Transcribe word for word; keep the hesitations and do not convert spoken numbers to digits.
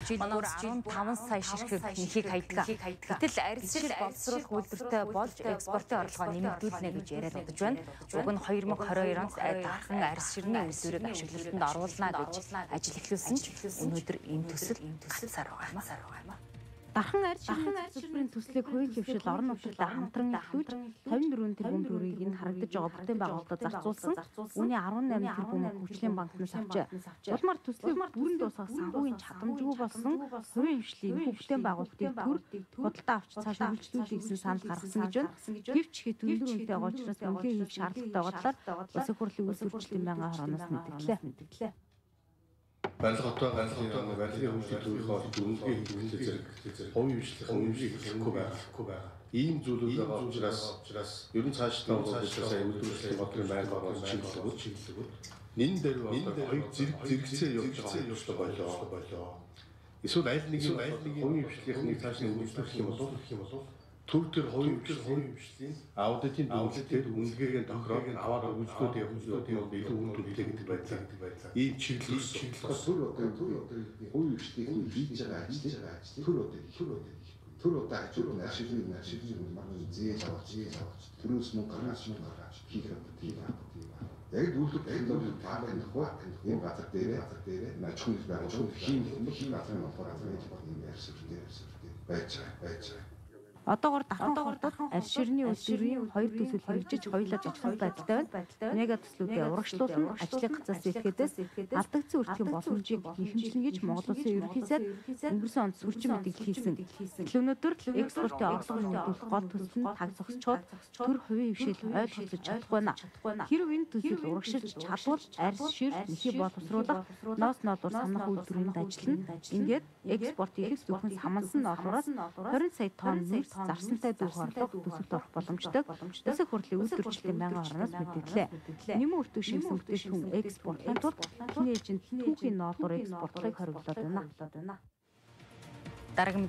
Манай жилд таван сая ширхэг нэхийг хайдаг. Гэтэл арьс шил боловсруулах үйлдвэртэй болж экспортын орлогоо нэмэгдүүлнэ гэж яриад удаж байна. Уг нь две тысячи двадцать two онд дархан арьс ширний үйлдвэрийг ашиглалтанд оруулна гэж ажил эхлүүлсэн ч өнөөдөр энэ төсөл гацсаар байгаа. Дархан арьс ширхэг төлбөрийн төслийг хувийн хөвшил орон нутагт хамтран эхлүүлж пенсян дөрвөн тэрбум төгрөгийг нь харагдаж байгаа бүтээн байгуулалтад зарцуулсан. Үүний арван найман тэрбум хөгжлийн банкнаас авчээ. Улмаар төслийг бүрэн дуусгах санхүүгийн чадамжгүй болсон хувийн хөвшлийн бүтээн байгуулалтыг төр худалдаа авч цааш үргэлжлүүлэх гэсэн санал гаргасан гэж байна. Гэвч хэд өндөр үнэтэй байгаа учраас мөнгө хийх шаардлагатай байгаа талаар Улсын хурлын үйлдвэрчлийн мянган хороноос мэдгэлээ. Барилгаатай барилгын барилгын хөгжлийн төлөвлөгөө үнэлгээ хийх зэрэг хувийн хөгжлийн үнэлгээ хийхгүй байгаа. Ийм зүйлүүд байгаа учраас ерөн цаашдаа цаашдаа сайн үйлдвэрлэлийн бодлогын байнга ороод чиглэлүүд нэн дээр хоёр зэрэг зэрэгцээ явж байгаа болоо. Эсвэл аль нэг хувийн хөгжлийнхнийг цааш нь үйлдвэрлэх юм бол төв төр хувийн хөгжлийн аудитын төлөвлөлтөд үнэлгээгээ тохироод аваад үйлчлүүд явуулдаг юм илүү үн төлөвтэй гэдэг байдлаа. Ийм чиглэл чиглэл төр одоо хувийн хөгжлийн хийж байгаа ажлыг төр одоо төр одоо төр одоо ажил ашиглан ашиглан манай зээж авах зээж авах төрөөс мөнгө гаргаж мөнгө гаргаж хийх юм тийм байна. Яг дүүлэг энэ таарах нөхөө энэ газар дээр газар дээр нажхын байгууллагын хин хин газрын болохоор юм ярьсан байж байж Одоогор дахин хурдад арьс ширний үйлдвэрийн хоёр төсөл хэрэгжиж хоёулаа жижигхэн байдалтай байна. Мега төслүүдээ урагшлуулан ажлын гацаас итгэдээс алдагдсан үржихийн боломжийг нэхэмжлэн гэж Монгол Улсын ерөнхий сайд өнгөрсөн онд сүрчин мэдээлэл хийсэн. Гэтэл өнөөдөр экспортын орлого нэмэгдүүлэх гол төсөл нь таг зогсчоод төр хувийн хөвшил ойлгоцож чадахгүй байна. Хэрв энэ төсөл урагшилж чадвал арьс шир нэхий боловсруулах ноос ноолоор санах үйлдвэрийн ажил нь ингээд экспорт их зөвхөн самансан ноолоороос twenty сая тонн нэр зарсантай дүүх орлого төсөлд орох боломжтой. Улсын хурлын үйлдвэрчлийн мянган хороноос мэдээллээ. Нэмэн өртөг шимсэн бүтээгдэхүүн экспортын тулд эхний ээлжинд түүхийн ноолоор экспортлыг хориглоод байна. Дараагийн